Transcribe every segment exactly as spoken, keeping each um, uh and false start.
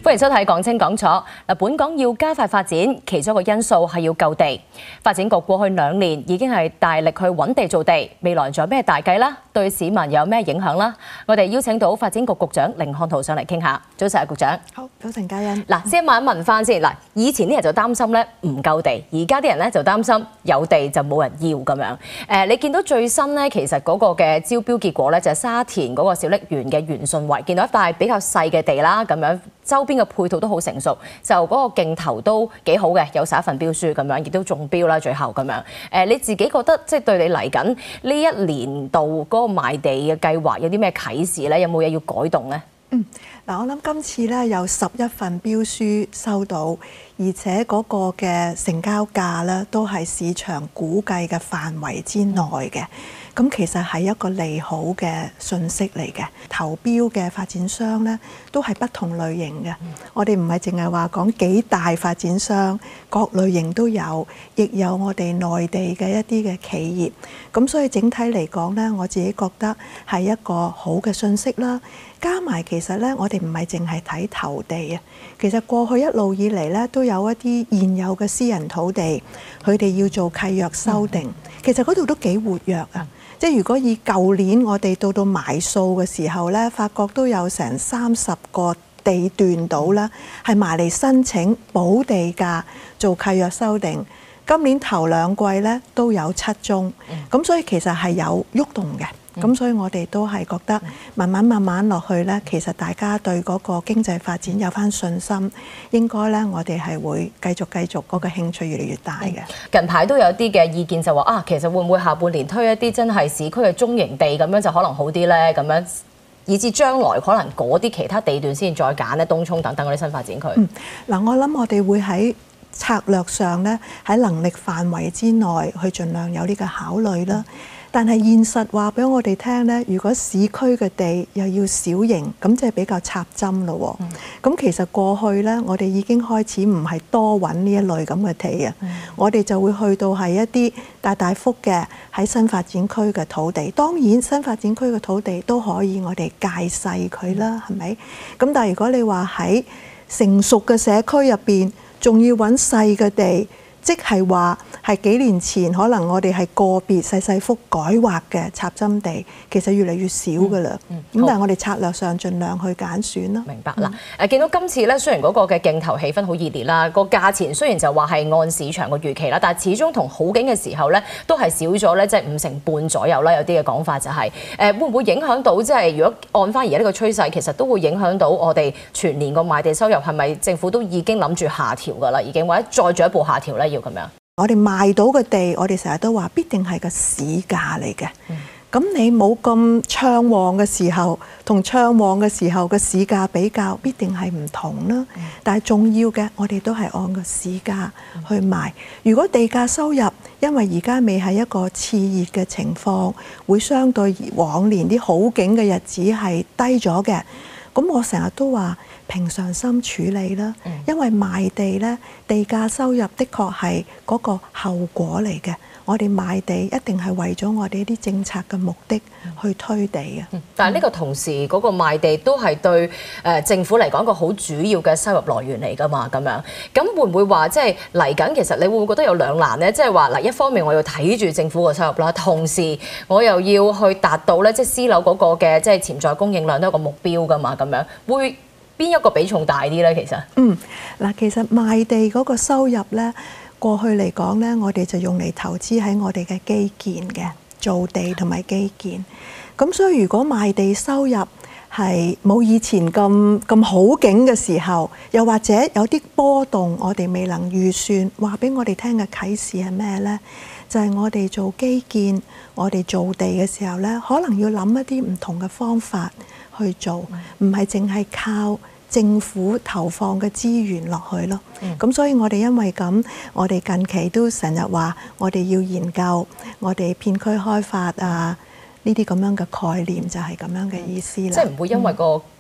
歡迎收睇《講清講楚》。嗱，本港要加快發展，其中一個因素係要救地。發展局過去兩年已經係大力去揾地造地，未來仲有咩大計啦？對市民有咩影響啦？我哋邀請到發展局局長甯漢豪上嚟傾下。早晨，局長。 好，早晨，嘉欣。 嗱，先問一問翻先。嗱，以前啲人就擔心咧唔夠地，而家啲人咧就擔心有地就冇人要咁樣。誒，你見到最新咧，其實嗰個嘅招標結果咧，就係沙田嗰個小瀝源嘅源順圍，見到一塊比較細嘅地啦，咁樣周邊嘅配套都好成熟，就嗰個競投都幾好嘅，有十一份標書咁樣，亦都中標啦，最後咁樣。誒，你自己覺得即係對你嚟緊呢一年度嗰個賣地嘅計劃有啲咩啟示咧？有冇嘢要改動咧？ 嗯，嗱，我諗今次咧有十一份標書收到，而且嗰個嘅成交價咧都係市場估計嘅範圍之內嘅。咁其實係一個利好嘅訊息嚟嘅。投標嘅發展商咧都係不同類型嘅。我哋唔係淨係話講幾大發展商，各類型都有，亦有我哋內地嘅一啲嘅企業。咁所以整體嚟講咧，我自己覺得係一個好嘅訊息啦。加埋其實咧，我哋唔係淨係睇投地啊。其實過去一路以嚟咧，都有一啲現有嘅私人土地，佢哋要做契約修訂。其實嗰度都幾活躍啊！即係如果以舊年我哋到到埋數嘅時候咧，發覺都有成三十個地段到啦，係埋嚟申請補地價做契約修訂。今年頭兩季咧都有七宗，咁所以其實係有喐動嘅。咁所以我哋都係覺得慢慢慢慢落去咧，其實大家對嗰個經濟發展有翻信心，應該咧我哋係會繼續繼續嗰個興趣越嚟越大嘅。 近排都有啲嘅意見就話啊，其實會唔會下半年推一啲真係市區嘅中型地咁樣就可能好啲咧？咁樣以至將來可能嗰啲其他地段先再揀咧，東涌等等嗰啲新發展區。嗯， 嗱，我諗我哋會喺策略上咧，喺能力範圍之內去盡量有呢個考慮啦。但係現實話俾我哋聽咧，如果市區嘅地又要小型，咁即係比較插針咯。咁、嗯、其實過去咧，我哋已經開始唔係多揾呢一類咁嘅地啊。嗯、我哋就會去到係一啲大大幅嘅喺新發展區嘅土地。當然新發展區嘅土地都可以我哋界細佢啦，係咪？咁但係如果你話喺成熟嘅社區入邊，仲要揾細嘅地，即係話係幾年前可能我哋係個別細細幅改劃嘅插針地，其實越嚟越少㗎啦。咁、嗯嗯、但係我哋策略上盡量去揀選咯。 明白啦。誒、嗯，見到今次咧，雖然嗰個嘅競投氣氛好熱烈啦，個價錢雖然就話係按市場個預期啦，但係始終同好景嘅時候咧，都係少咗咧，即係五成半左右啦。有啲嘅講法就係、是、誒、呃，會唔會影響到即係如果按翻而家呢個趨勢，其實都會影響到我哋全年個賣地收入係咪政府都已經諗住下調㗎啦？已經或者再進一步下調咧？要咁樣？ 我哋賣到嘅地，我哋成日都話必定係個市價嚟嘅。咁、嗯、你冇咁暢旺嘅時候，同暢旺嘅時候嘅市價比較，必定係唔同啦。嗯、但係重要嘅，我哋都係按個市價去賣。嗯、如果地價收入因為而家未係一個熾熱嘅情況，會相對往年啲好景嘅日子係低咗嘅。咁我成日都話平常心處理啦，因為賣地咧，地價收入的確係嗰個後果嚟嘅。我哋賣地一定係為咗我哋啲政策嘅目的去推地嘅、嗯。 但係呢個同時嗰、嗰個賣地都係對誒、呃、政府嚟講一個好主要嘅收入來源嚟㗎嘛，咁樣咁會唔會話即係嚟緊？其實你會唔會覺得有兩難咧？即係話嗱，一方面我要睇住政府個收入啦，同時我又要去達到咧，即係私樓嗰個嘅即係潛在供應量都有個目標㗎嘛，咁樣會邊一個比重大啲咧？其實嗯嗱，其實賣地嗰個收入咧。過去嚟講呢，我哋就用嚟投資喺我哋嘅基建嘅造地同埋基建。咁所以如果賣地收入係冇以前咁咁好景嘅時候，又或者有啲波動，我哋未能預算，話俾我哋聽嘅啟示係咩呢？就係我哋做基建、我哋造地嘅時候呢，可能要諗一啲唔同嘅方法去做，唔係淨係靠政府投放嘅資源落去咯，咁、嗯、所以我哋因為咁，我哋近期都成日話，我哋要研究我哋片區開發啊，呢啲咁樣嘅概念就係咁樣嘅意思啦。 即係唔會因為個誒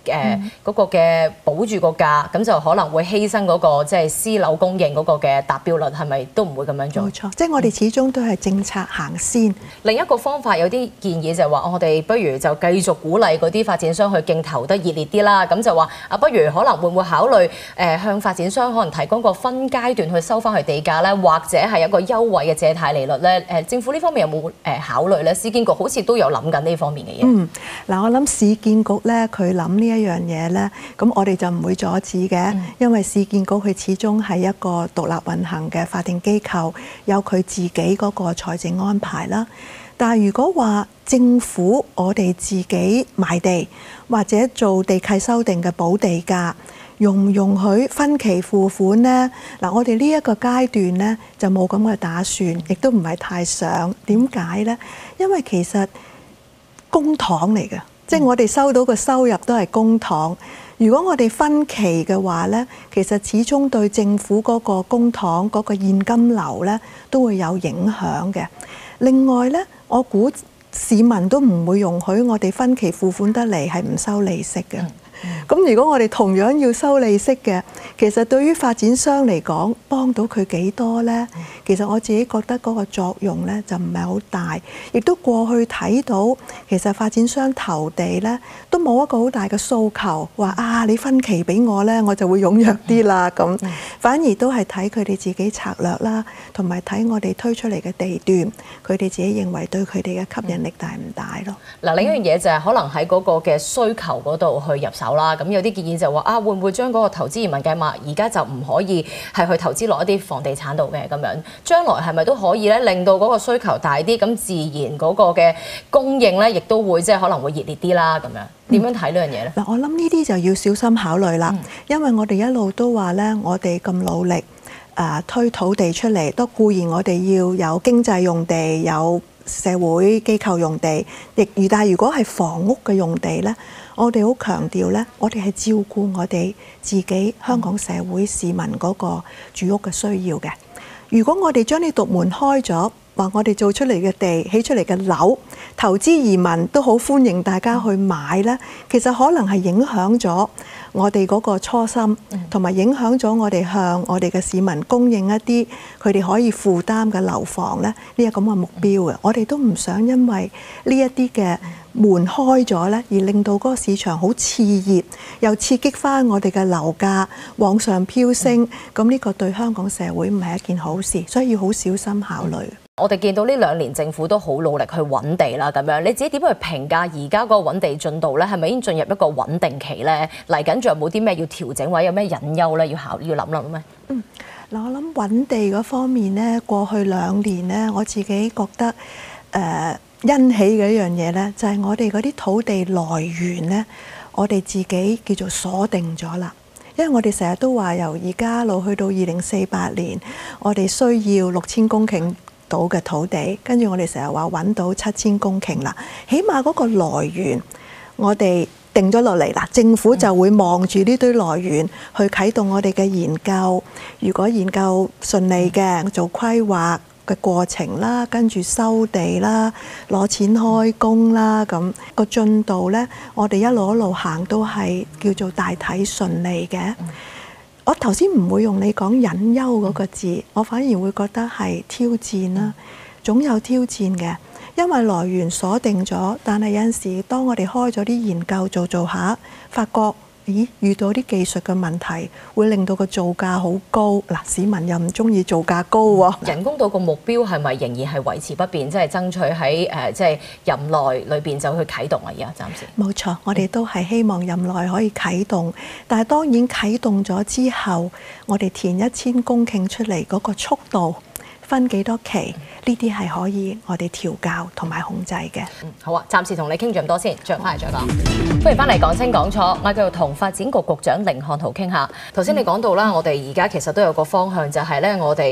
誒嗰個嘅保住個價，咁就可能會犧牲嗰個即係私樓供應嗰個嘅達標率，係咪都唔會咁樣做？ 冇錯，即係我哋始終都係政策行先。 另一個方法有啲建議就係話，我哋不如就繼續鼓勵嗰啲發展商去競投得熱烈啲啦。咁就話啊，不如可能會唔會考慮誒、呃、向發展商可能提供個分階段去收翻佢地價咧，或者係一個優惠嘅借貸利率咧？誒、呃，政府呢方面有冇誒、呃、考慮咧？市建局好似都有諗緊呢方面嘅嘢。 嗯，嗱，我諗市建局咧，佢諗呢一樣嘢咧，咁我哋就唔會阻止嘅，嗯、因為市建局佢始終係一個獨立運行嘅法定機構，有佢自己嗰個財政安排啦。但係如果話政府我哋自己賣地或者做地契修訂嘅補地價，容唔容許分期付款呢？嗱，我哋呢一個階段呢，就冇咁嘅打算，亦都唔係太想。點解呢？因為其實公帑嚟嘅，即係我哋收到嘅收入都係公帑。如果我哋分期嘅話呢，其實始終對政府嗰個公帑嗰個現金流呢都會有影響嘅。另外呢，我估市民都唔會容許我哋分期付款得嚟係唔收利息嘅。咁如果我哋同樣要收利息嘅，其實對於發展商嚟講，幫到佢幾多呢？其實我自己覺得嗰個作用呢就唔係好大，亦都過去睇到，其實發展商投地呢都冇一個好大嘅訴求，話啊你分期俾我呢，我就會踴躍啲啦咁。反而都係睇佢哋自己策略啦，同埋睇我哋推出嚟嘅地段，佢哋自己認為對佢哋嘅吸引力大唔大咯。嗱、 嗯，另一樣嘢就係可能喺嗰個嘅需求嗰度去入手啦。咁有啲建議就話啊，會唔會將嗰個投資移民計劃而家就唔可以係去投資落一啲房地產度嘅咁樣？將來係咪都可以咧，令到嗰個需求大啲，咁自然嗰個嘅供應咧，亦都會即係可能會熱烈啲啦咁樣？點樣睇呢樣嘢咧？ 嗱、嗯，我諗呢啲就要小心考慮啦，嗯、因為我哋一路都話咧，我哋咁努力啊、呃、推土地出嚟，都固然我哋要有經濟用地，有社會機構用地，亦如但係如果係房屋嘅用地咧，我哋好強調咧，我哋係照顧我哋自己香港社會市民嗰個住屋嘅需要嘅。如果我哋將啲獨門開咗，話我哋做出嚟嘅地、起出嚟嘅樓，投資移民都好歡迎大家去買咧，其實可能係影響咗我哋嗰個初心，同埋影響咗我哋向我哋嘅市民供應一啲佢哋可以負擔嘅樓房咧，呢個咁嘅目標嘅。我哋都唔想因為呢一啲嘅門開咗咧，而令到嗰個市場好熾熱，又刺激翻我哋嘅樓價往上飆升。咁呢個對香港社會唔係一件好事，所以要好小心考慮。 我哋見到呢兩年政府都好努力去揾地啦，咁樣你自己點樣去評價而家嗰個揾地進度咧？係咪已經進入一個穩定期咧？嚟緊仲有冇啲咩要調整或者有咩隱憂咧？要考要諗諗咩？ 嗯，嗱，我諗揾地嗰方面咧，過去兩年咧，我自己覺得誒、呃、欣喜嘅一樣嘢咧，就係、是、我哋嗰啲土地來源咧，我哋自己叫做鎖定咗啦。因為我哋成日都話由而家一路去到二零四八年，我哋需要六千公頃到嘅土地，跟住我哋成日話揾到七千公頃啦，起碼嗰個來源我哋定咗落嚟啦，政府就會望住呢堆來源去啟動我哋嘅研究。如果研究順利嘅，做規劃嘅過程啦，跟住收地啦，攞錢開工啦，咁個進度呢，我哋一路一路行都係叫做大體順利嘅。我頭先唔會用你講隱憂嗰個字，我反而會覺得係挑戰啦，總有挑戰嘅，因為來源鎖定咗，但係有陣時當我哋開咗啲研究做做下，發覺咦遇到啲技術嘅問題，會令到個造價好高。嗱，市民又唔中意造價高喎。 人工島個目標係咪仍然係維持不變，即係爭取喺誒即係任內裏邊就去啟動啊？而家暫時冇錯，我哋都係希望任內可以啟動，但係當然啟動咗之後，我哋填一千公頃出嚟嗰個速度，分幾多期，呢啲係可以我哋調校同埋控制嘅。 嗯，好啊，暫時同你傾住咁多先，再翻嚟再講。歡迎翻嚟講清講楚，我繼續同發展局局長甯漢豪傾下。頭先你講到啦，我哋而家其實都有個方向，就係咧，我哋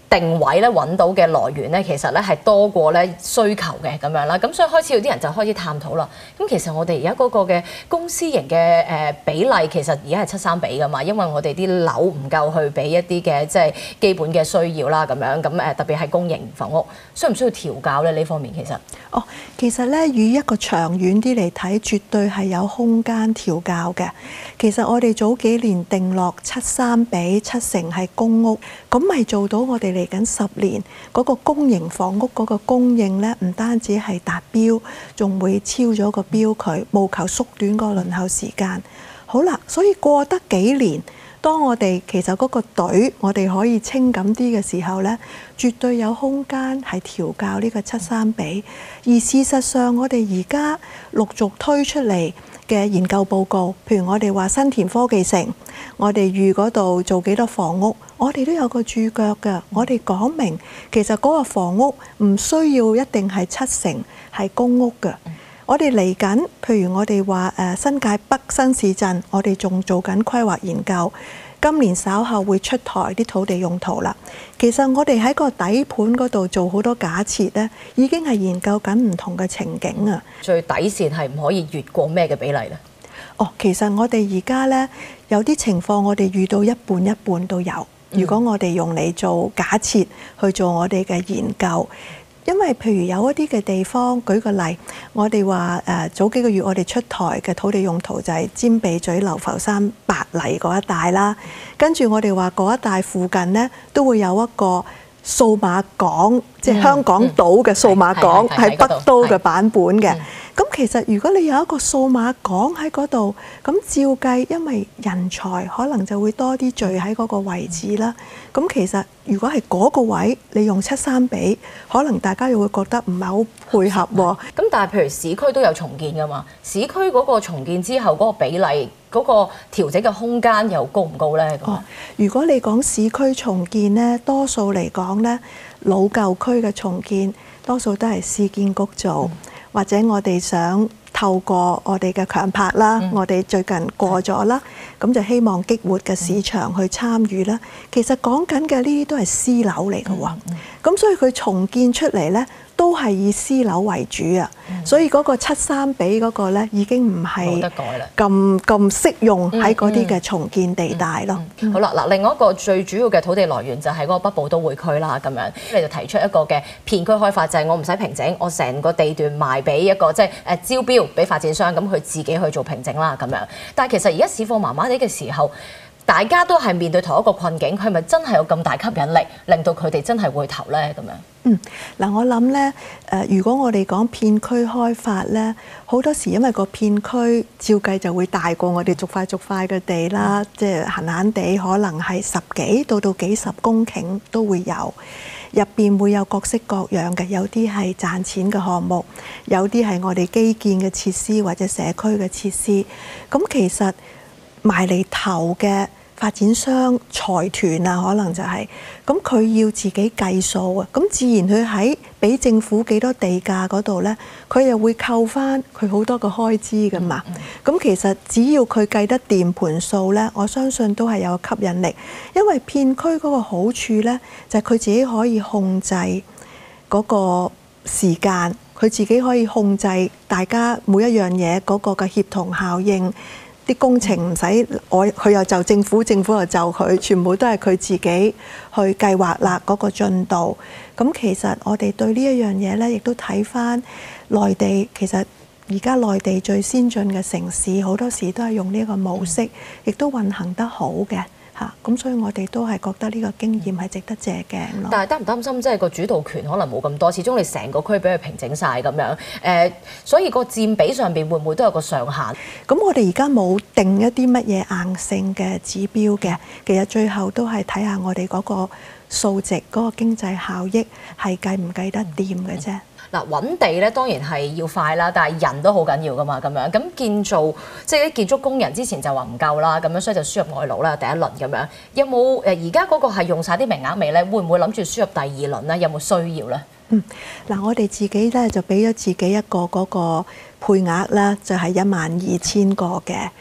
定位咧揾到嘅來源咧，其實咧係多過咧需求嘅咁樣啦，咁所以開始有啲人就開始探討啦。咁其實我哋而家嗰個嘅公私營嘅誒比例其實而家係七三比噶嘛，因為我哋啲樓唔夠去俾一啲嘅即係基本嘅需要啦咁樣，咁誒特別係公營房屋，需唔需要調校咧呢方面其實？ 哦，其實咧與一個長遠啲嚟睇，絕對係有空間調校嘅。其實我哋早幾年定落七三比七成係公屋，咁咪做到我哋嚟緊十年嗰個公營房屋嗰個供應咧，唔單止係達標，仲會超咗個標距，務求縮短個輪候時間。好啦，所以過得幾年，當我哋其實嗰個隊我哋可以清緊啲嘅時候咧，絕對有空間係調校呢個七三比。而事實上，我哋而家陸續推出嚟嘅研究報告，譬如我哋話新田科技城，我哋預嗰度做幾多房屋，我哋都有個註腳㗎。我哋講明其實嗰個房屋唔需要一定係七成係公屋㗎。我哋嚟緊，譬如我哋話誒新界北新市鎮，我哋仲做緊規劃研究，今年稍後會出台啲土地用途啦。其實我哋喺個底盤嗰度做好多假設咧，已經係研究緊唔同嘅情景啊。 最底線係唔可以越過咩嘅比例咧？ 哦，其實我哋而家咧有啲情況，我哋遇到一半一半都有。如果我哋用嚟做假設去做我哋嘅研究。因為譬如有一啲嘅地方，舉個例，我哋話誒早幾個月我哋出台嘅土地用途就係尖鼻咀、流浮山、白泥嗰一帶啦。跟住我哋話嗰一帶附近呢，都會有一個數碼港，即係香港島嘅數碼港，係北都嘅版本嘅。咁其實如果你有一個數碼港喺嗰度，咁照計，因為人才可能就會多啲聚喺嗰個位置啦。咁其實如果係嗰個位，你用七三比，可能大家又會覺得唔係好配合喎。 咁但係譬如市區都有重建㗎嘛，市區嗰個重建之後嗰個比例，嗰個調整嘅空間又高唔高咧？ 哦，如果你講市區重建呢，多數嚟講呢，老舊區嘅重建多數都係市建局做。嗯，或者我哋想透過我哋嘅強拍啦，嗯、我哋最近過咗啦，咁就希望激活嘅市場去參與啦。其實講緊嘅呢啲都係私樓嚟嘅喎，咁、嗯嗯、所以佢重建出嚟呢，都係以私樓為主啊。嗯、所以嗰個七三比嗰個呢，已經唔係咁咁適用喺嗰啲嘅重建地帶咯。 好啦，嗱，另外一個最主要嘅土地來源就係嗰個北部都會區啦，咁樣你就提出一個嘅片區開發，就係、是、我唔使平整，我成個地段賣俾一個即係誒招標俾發展商，咁佢自己去做平整啦，咁樣。但係其實而家市況麻麻地嘅時候，大家都係面對同一個困境，係咪真係有咁大吸引力，令到佢哋真係會投咧？咁樣。 嗯，嗱，我諗咧，誒，如果我哋講片區開發咧，好多時因為個片區照計就會大過我哋逐塊逐塊嘅地啦，嗯、即係閒閒地可能係十幾到到幾十公頃都會有，入邊會有各式各樣嘅，有啲係賺錢嘅項目，有啲係我哋基建嘅設施或者社區嘅設施，咁其實埋嚟投嘅發展商、財團啊，可能就係、是，咁佢要自己計數啊，咁自然佢喺俾政府幾多地價嗰度呢，佢又會扣翻佢好多個開支噶嘛。咁、嗯嗯、其實只要佢計得掂盤數呢，我相信都係有吸引力，因為片區嗰個好處呢，就係、是、佢自己可以控制嗰個時間，佢自己可以控制大家每一樣嘢嗰個嘅協同效應。啲工程唔使我，佢又就政府，政府又就佢，全部都係佢自己去計劃啦嗰個進度。咁其實我哋對呢一樣嘢呢，亦都睇返內地。其實而家內地最先進嘅城市，好多時都係用呢個模式，亦都運行得好嘅。嚇，咁所以我哋都係覺得呢個經驗係值得借鏡咯。但係擔唔擔心即係個主導權可能冇咁多，始終你成個區俾佢平整晒咁樣，誒，所以個佔比上邊會唔會都有個上限？咁我哋而家冇定一啲乜嘢硬性嘅指標嘅，其實最後都係睇下我哋嗰個數值、嗰個經濟效益係計唔計得掂嘅啫。 嗱，揾地咧當然係要快啦，但係人都好緊要噶嘛，咁樣咁建造即係啲建築工人之前就話唔夠啦，咁樣所以就輸入外勞啦，第一輪咁樣。有冇誒而家嗰個係用晒啲名額未咧？會唔會諗住輸入第二輪咧？有冇需要咧？ 嗯，嗱，我哋自己咧就俾咗自己一個嗰個配額啦，就係一萬二千個嘅。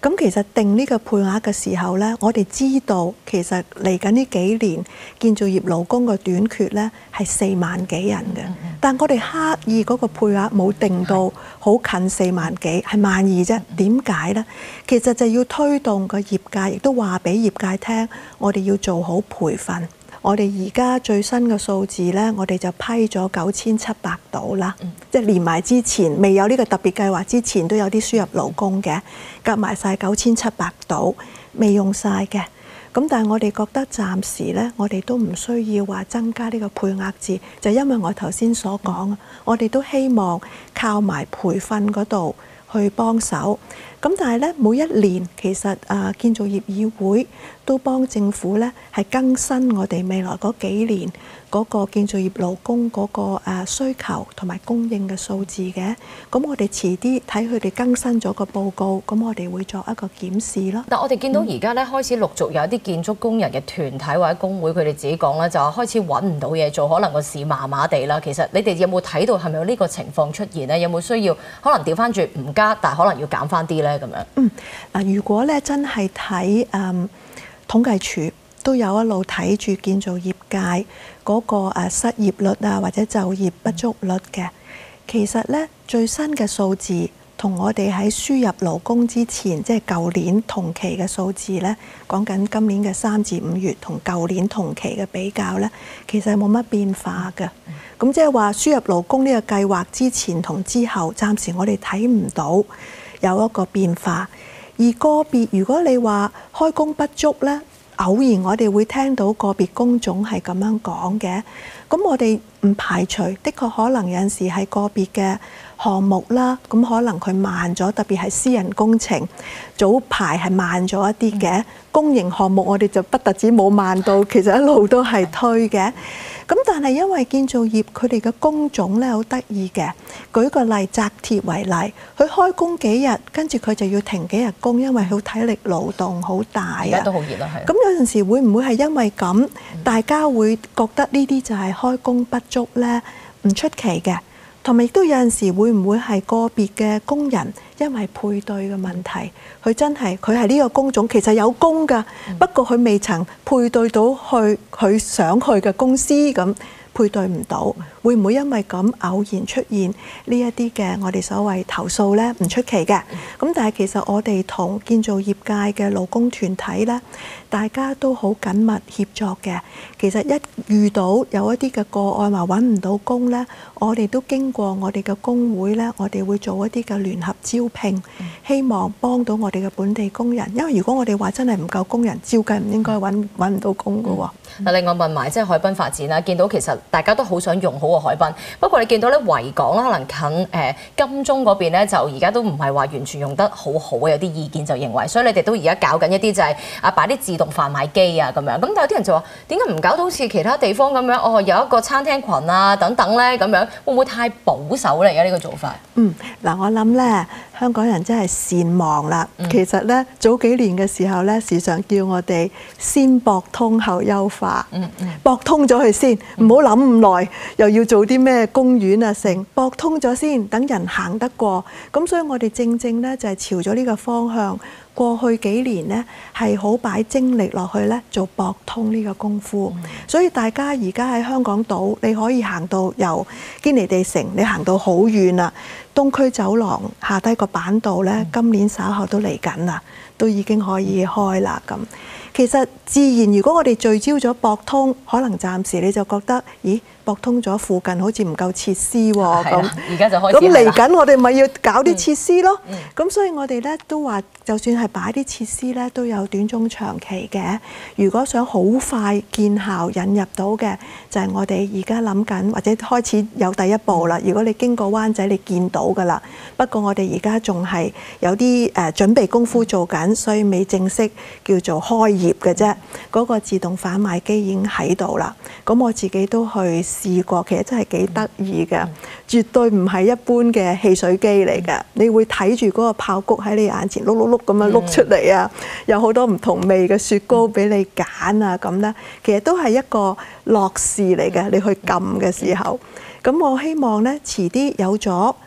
咁其實定呢個配額嘅時候呢，我哋知道其實嚟緊呢幾年建造業勞工嘅短缺呢係四萬幾人嘅，但我哋刻意嗰個配額冇定到好近四萬幾，係萬二啫。點解呢？其實就要推動個業界，亦都話俾業界聽，我哋要做好培訓。我哋而家最新嘅數字呢，我哋就批咗九千七百度啦，嗯、即係連埋之前未有呢個特別計劃之前都有啲輸入勞工嘅，夾埋晒九千七百度，未用晒嘅。咁但係我哋覺得暫時呢，我哋都唔需要話增加呢個配額字，就因為我頭先所講，嗯、我哋都希望靠埋培訓嗰度去幫手。咁但係咧，每一年其實啊，建造業議會都幫政府咧係更新我哋未來嗰幾年嗰個建造業勞工嗰個誒需求同埋供應嘅數字嘅。咁我哋遲啲睇佢哋更新咗個報告，咁我哋會作一個檢視咯。 但我哋見到而家咧開始陸續有一啲建築工人嘅團體或者工會，佢哋自己講咧就話開始揾唔到嘢做，可能個市麻麻地啦。其實你哋有冇睇到係咪有呢個情況出現咧？有冇需要可能調翻轉唔加，但係可能要減翻啲咧咁樣？ 嗯，嗱，如果咧真係睇誒統計處都有一路睇住建造業界嗰個誒失業率啊，或者就業不足率嘅，其實咧最新嘅數字同我哋喺輸入勞工之前，即係舊年同期嘅數字咧，講緊今年嘅三至五月同舊年同期嘅比較咧，其實係冇乜變化嘅。咁即係話輸入勞工呢個計劃之前同之後，暫時我哋睇唔到有一個變化。而個別如果你話開工不足呢，偶然我哋會聽到個別工種係咁樣講嘅。咁我哋唔排除，的確可能有陣時係個別嘅項目啦，咁可能佢慢咗，特別係私人工程早排係慢咗一啲嘅。公營項目我哋就不特止冇慢到，其實一路都係推嘅。咁但係因為建造業佢哋嘅工種咧好得意嘅，舉個例紮鐵為例，佢開工幾日，跟住佢就要停幾日工，因為佢體力勞動好大啊。而家都好熱啦，係。 咁有陣時會唔會係因為咁，大家會覺得呢啲就係開工不足咧？唔出奇嘅。同埋亦都有陣時會唔會係個別嘅工人因為配對嘅問題，佢真係佢係呢個工種其實有工㗎，不過佢未曾配對到去佢想去嘅公司，咁配對唔到，會唔會因為咁偶然出現呢一啲嘅我哋所謂投訴呢？唔出奇嘅。咁但係其實我哋同建造業界嘅勞工團體呢，大家都好緊密協作嘅。其實一遇到有一啲嘅個案話揾唔到工呢，我哋都經過我哋嘅工會呢，我哋會做一啲嘅聯合招聘，希望幫到我哋嘅本地工人。因為如果我哋話真係唔夠工人，照計唔應該揾揾唔到工㗎喎。 嗱，另外問埋即係海濱發展啦，見到其實大家都好想用好個海濱，不過你見到咧維港啦，可能近誒金鐘嗰邊咧，就而家都唔係話完全用得好好嘅，有啲意見就認為，所以你哋都而家搞緊一啲就係啊擺啲自動販賣機啊咁樣，咁但係有啲人就話點解唔搞到好似其他地方咁樣？哦，有一個餐廳群啊等等咧咁樣，會唔會太保守咧？而家呢個做法？嗯， 嗱，我諗咧香港人真係善忘啦。嗯、其實咧早幾年嘅時候咧，時常叫我哋先駁通後優化。嗯嗯，駁通咗佢先，唔好諗咁耐，又要做啲咩公園啊成，駁通咗先，等人行得過。咁所以我哋正正咧就係朝咗呢個方向。過去幾年呢，係好擺精力落去咧做駁通呢個功夫，嗯、所以大家而家喺香港島，你可以行到由堅尼地城，你行到好遠啦。東區走廊下低個板道咧，嗯、今年稍後都嚟緊啦，都已經可以開啦咁。其實自然，如果我哋聚焦咗駁通，可能暫時你就覺得，咦，駁通咗附近好似唔夠設施喎。咁而家就開始咁嚟緊，我哋咪要搞啲設施咯。咁、嗯、所以我哋咧都話，就算係擺啲設施咧，都有短中長期嘅。如果想好快見效引入到嘅，就係、是、我哋而家諗緊，或者開始有第一步啦。如果你經過灣仔，你見到㗎啦。不過我哋而家仲係有啲誒、呃、準備功夫做緊，所以未正式叫做開業嘅啫。嗰、那個自動販賣機已經喺度啦。咁我自己都去試過，其實真係幾得意嘅，嗯、絕對唔係一般嘅汽水機嚟嘅。嗯、你會睇住嗰個爆谷喺你眼前碌碌碌咁樣碌出嚟啊！嗯、有好多唔同味嘅雪糕俾你揀啊咁咧，其實都係一個樂事嚟嘅。你去撳嘅時候，咁我希望咧遲啲有咗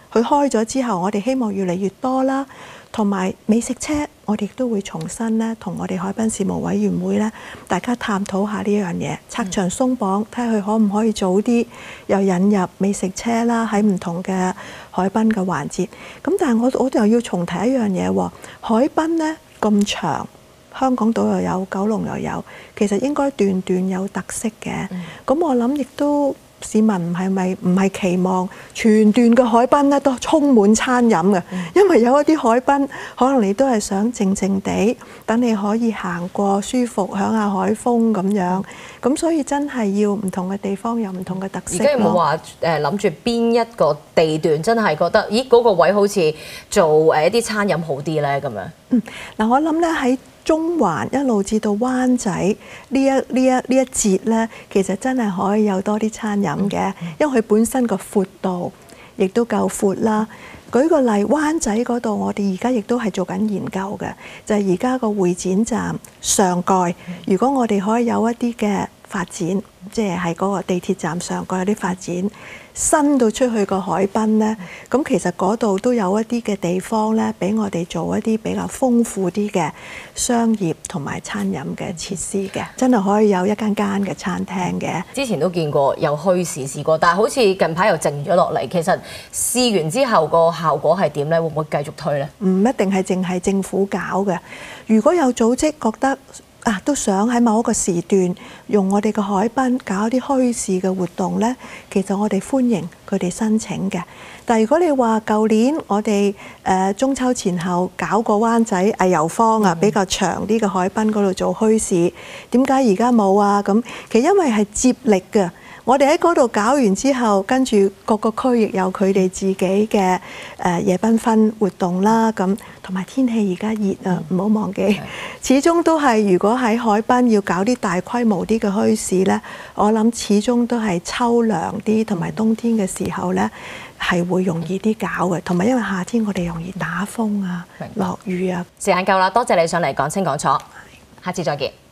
佢開咗之後，我哋希望越嚟越多啦。同埋美食車，我哋亦都會重新咧，同我哋海濱事務委員會咧，大家探討下呢樣嘢，拆牆鬆綁，睇下佢可唔可以早啲又引入美食車啦，喺唔同嘅海濱嘅環節。咁但係我我又要重提一樣嘢喎，海濱咧咁長，香港島又有，九龍又有，其實應該段段有特色嘅。咁、嗯、我諗亦都。市民唔係咪唔係期望全段嘅海濱咧都充滿餐飲嘅？因為有一啲海濱可能你都係想靜靜地，等你可以行過舒服，享下海風咁樣。咁所以真係要唔同嘅地方有唔同嘅特色。 而家有冇話誒諗住邊一個地段真係覺得，咦嗰個位好似做誒一啲餐飲好啲咧咁樣？ 嗯，嗱我諗咧喺中環一路至到灣仔呢一呢一呢一節咧，其實真係可以有多啲餐飲嘅，因為佢本身個闊度亦都夠闊啦。舉個例，灣仔嗰度我哋而家亦都係做緊研究嘅，就係而家個會展站上蓋，如果我哋可以有一啲嘅發展，即係喺嗰個地鐵站上蓋有啲發展，伸到出去個海濱呢，咁其實嗰度都有一啲嘅地方呢，俾我哋做一啲比較豐富啲嘅商業同埋餐飲嘅設施嘅，真係可以有一間間嘅餐廳嘅。 之前都見過有墟市試過，但係好似近排又靜咗落嚟。其實試完之後個效果係點呢？會唔會繼續推呢？ 唔一定係淨係政府搞嘅，如果有組織覺得啊，都想喺某一個時段用我哋嘅海濱搞一啲墟市嘅活動呢，其實我哋歡迎佢哋申請嘅。但係如果你話舊年我哋誒、呃、中秋前後搞個灣仔藝遊坊啊，比較長啲嘅海濱嗰度做墟市，點解而家冇啊？咁其實因為係接力嘅。我哋喺嗰度搞完之後，跟住各個區域有佢哋自己嘅誒夜繽紛活動啦，咁同埋天氣而家熱啊，唔好忘記，始終都係如果喺海濱要搞啲大規模啲嘅墟市呢，我諗始終都係秋涼啲，同埋冬天嘅時候呢係會容易啲搞嘅，同埋因為夏天我哋容易打風啊、落雨啊。 時間夠啦，多謝你上嚟講清講楚，下次再見。